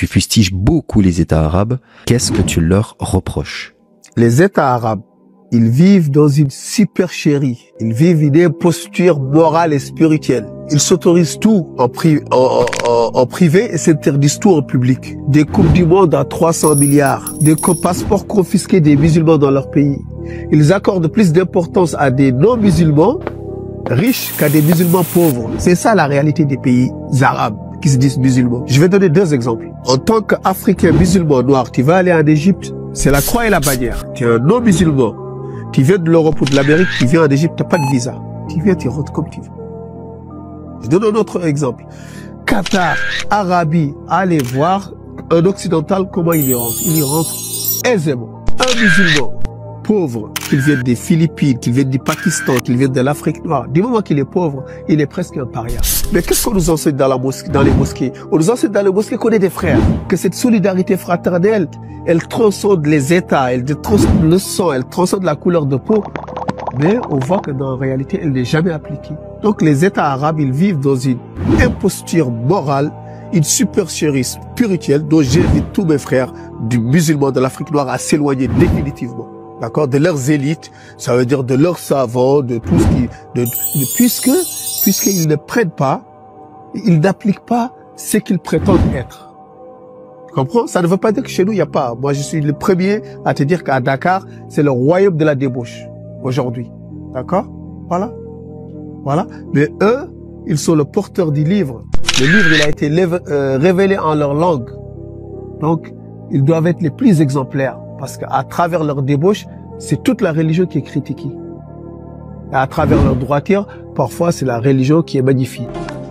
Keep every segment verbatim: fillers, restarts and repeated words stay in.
tu fustiges beaucoup les États arabes. Qu'est-ce que tu leur reproches? Les États arabes, ils vivent dans une supercherie. Ils vivent une imposture morale et spirituelle. Ils s'autorisent tout en, pri en, en, en privé et s'interdisent tout en public. Des coupes du monde à trois cents milliards. Des passeports confisqués des musulmans dans leur pays. Ils accordent plus d'importance à des non-musulmans riches qu'à des musulmans pauvres. C'est ça la réalité des pays arabes qui se disent musulmans. Je vais donner deux exemples. En tant qu'Africain musulman noir, tu vas aller en Égypte, c'est la croix et la bannière. Tu es un non-musulman. Tu viens de l'Europe ou de l'Amérique, tu viens en Égypte, tu n'as pas de visa. Tu viens, tu rentres comme tu veux. Je donne un autre exemple. Qatar, Arabie, allez voir un occidental, comment il y rentre. Il y rentre aisément. Un musulman pauvre, qu'il vienne des Philippines, qu'il vienne du Pakistan, qu'il vienne de l'Afrique noire, du moment qu'il est pauvre, il est presque un paria. Mais qu'est-ce qu'on nous enseigne dans, la mosquée, dans les mosquées? On nous enseigne dans les mosquées qu'on est des frères, que cette solidarité fraternelle, elle transcende les États, elle transcende le sang, elle transcende la couleur de peau. Mais on voit que dans la réalité, elle n'est jamais appliquée. Donc les États arabes, ils vivent dans une imposture morale, une supercherie spirituelle dont j'invite tous mes frères du musulman de l'Afrique noire à s'éloigner définitivement. D'accord, de leurs élites, ça veut dire de leurs savants, de tout ce qui, de, de, puisque, puisqu'ils ne prennent pas, ils n'appliquent pas ce qu'ils prétendent être. Tu comprends? Ça ne veut pas dire que chez nous, il n'y a pas. Moi, je suis le premier à te dire qu'à Dakar, c'est le royaume de la débauche, aujourd'hui. D'accord? Voilà. Voilà. Mais eux, ils sont le porteur du livre. Le livre, il a été euh, révélé en leur langue. Donc, ils doivent être les plus exemplaires. Parce qu'à travers leur débauche, c'est toute la religion qui est critiquée. Et à travers leur droiture, parfois c'est la religion qui est magnifiée.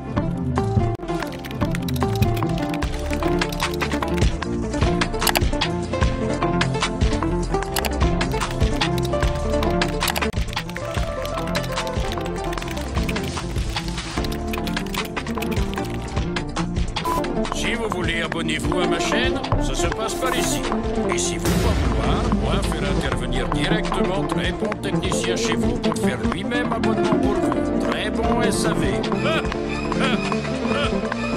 Si vous voulez, abonnez-vous à ma chaîne, ça se passe par ici. Et si vous voulez voir, moi faire intervenir directement très bon technicien chez vous pour faire lui-même abonnement pour vous. Très bon S A V.